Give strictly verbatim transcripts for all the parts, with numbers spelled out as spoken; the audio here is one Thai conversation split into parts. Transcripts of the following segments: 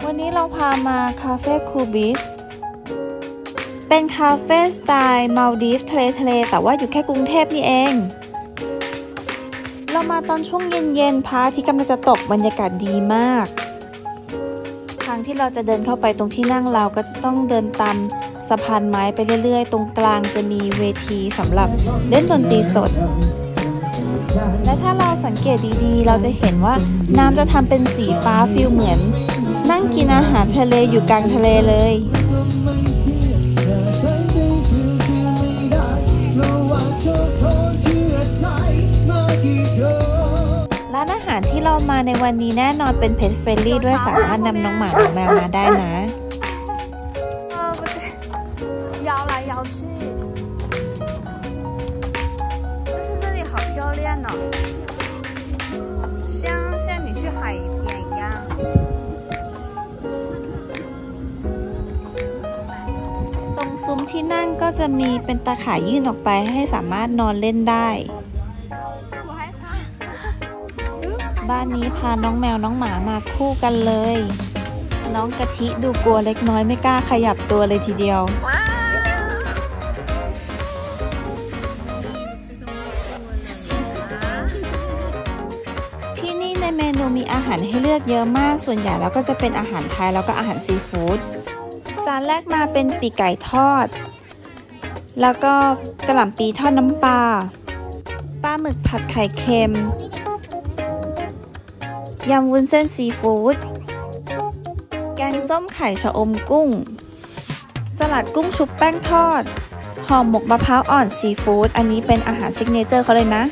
วันนี้เราพามาคาเฟ่คูบิสเป็นคาเฟ่สไตล์มาลดีฟทะเลทะเลแต่ว่าอยู่แค่กรุงเทพนี่เองเรามาตอนช่วงเย็นๆพระอาทิตย์กำลังจะตกบรรยากาศดีมากทางที่เราจะเดินเข้าไปตรงที่นั่งเราก็จะต้องเดินตามสะพานไม้ไปเรื่อยๆตรงกลางจะมีเวทีสำหรับเล่นดนตรีสดและถ้าเราสังเกตดีๆเราจะเห็นว่าน้ำจะทำเป็นสีฟ้าฟิลเหมือนนั่งกินอาหารทะเลอยู่กลางทะเลเลยร้านอาหารที่เรามาในวันนี้แน่นอนเป็นเพจเฟรนลี่ด้วยสามารถนำน้องหมาน้องแมวมาได้นะ摇来摇去，但是这里好漂亮哦，像像你去海边一样。 ตรงซุ้มที่นั่งก็จะมีเป็นตาข่ายยื่นออกไปให้สามารถนอนเล่นได้บ้านนี้พาน้องแมวน้องหมามาคู่กันเลยน้องกะทิดูกลัวเล็กน้อยไม่กล้าขยับตัวเลยทีเดียวที่นี่ในเมนูมีอาหารให้เลือกเยอะมากส่วนใหญ่แล้วก็จะเป็นอาหารไทยแล้วก็อาหารซีฟู้ดจานแรกมาเป็นปีกไก่ทอดแล้วก็กะหล่ำปีทอดน้ำปลาปลาหมึกผัดไข่เค็มยำวุ้นเส้นซีฟู้ดแกงส้มไข่ชะอมกุ้งสลัดกุ้งชุบแป้งทอดห่อหมกมะพร้าวอ่อนซีฟู้ดอันนี้เป็นอาหารซิกเนเจอร์เขาเลยนะ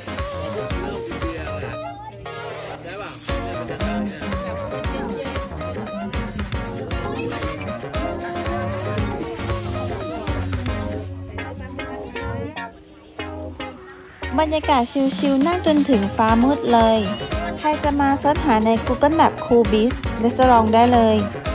บรรยากาศชิลๆนั่งจนถึงฟ้ามืดเลยใครจะมาเสิร์ชหาใน Google Map Cool Beach Restaurant ได้เลย